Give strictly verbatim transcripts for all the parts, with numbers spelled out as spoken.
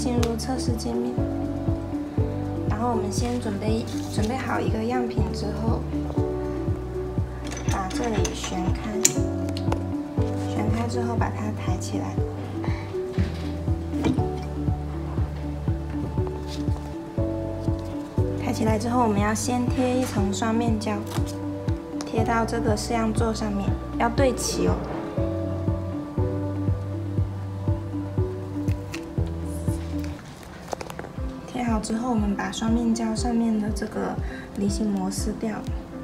进入测试界面。然后我们先准备准备好一个样品之后，把这里旋开，旋开之后把它抬起来。抬起来之后，我们要先贴一层双面胶，贴到这个式样座上面，要对齐哦。 贴好之后，我们把双面胶上面的这个离心膜撕掉。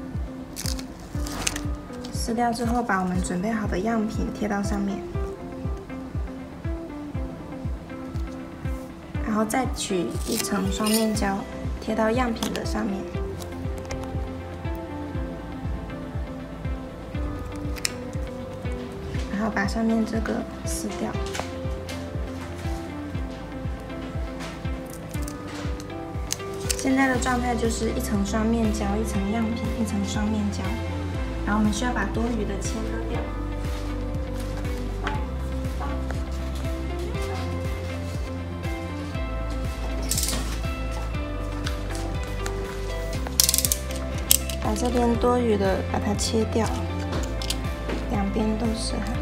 撕掉之后，把我们准备好的样品贴到上面，然后再取一层双面胶贴到样品的上面，然后把上面这个撕掉。 现在的状态就是一层双面胶，一层样品，一层双面胶，然后我们需要把多余的切割掉。把这边多余的把它切掉，两边都是哈。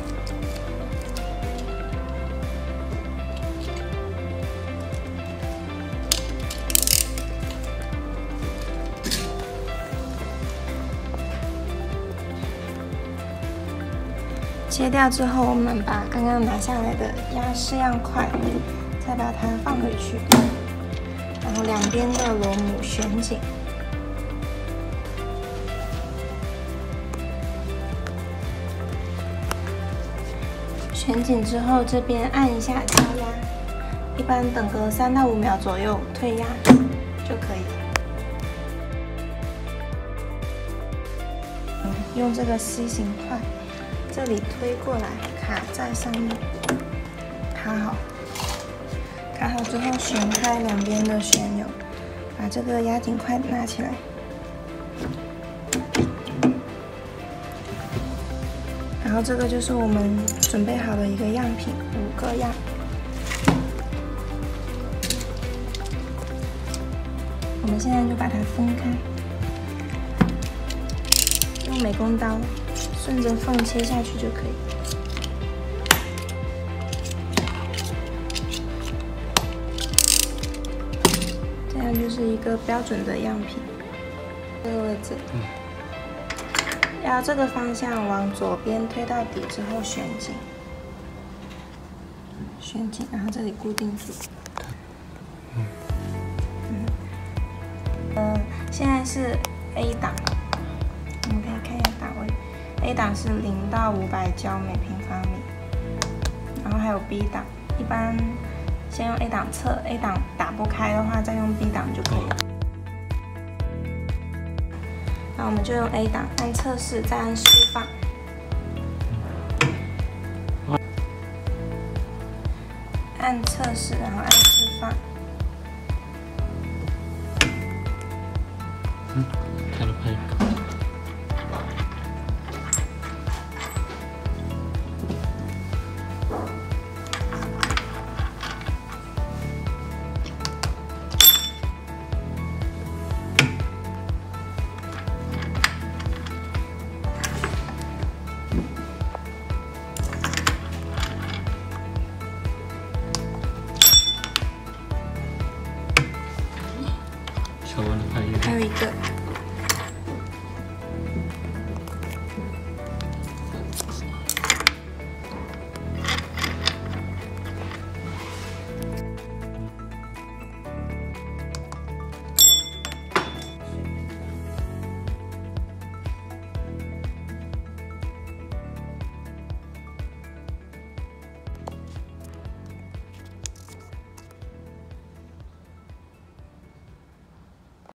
切掉之后，我们把刚刚拿下来的压式样块，再把它放回去，然后两边的螺母旋紧，旋紧之后，这边按一下加压，一般等个三到五秒左右退压就可以了。用这个 C 型块。 这里推过来，卡在上面，卡好。卡好之后，旋开两边的旋钮，把这个压紧块拿起来。然后这个就是我们准备好的一个样品，五个样。我们现在就把它分开，用美工刀。 顺着缝切下去就可以。这样就是一个标准的样品。这个位置，嗯、要这个方向往左边推到底之后旋紧，旋紧，然后这里固定住。嗯。嗯。呃，现在是 A 档，我们可以看一下档位。 A 档是零到五百焦每平方米，然后还有 B 档，一般先用 A 档测 ，A 档打不开的话，再用 B 档就可以了。那我们就用 A 档按测试，再按释放。按测试，然后按释放。 嗯，开了拍。 还有一个。